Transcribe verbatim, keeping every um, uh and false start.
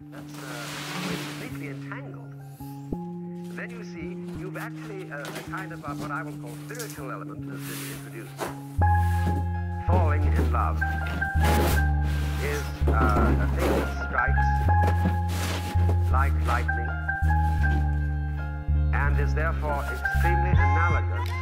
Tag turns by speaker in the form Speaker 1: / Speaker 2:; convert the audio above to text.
Speaker 1: That's uh, completely entangled. Then you see, you've actually uh, a kind of uh, what I will call spiritual element has been introduced. Falling in love is uh, a thing that strikes like lightning and is therefore extremely analogous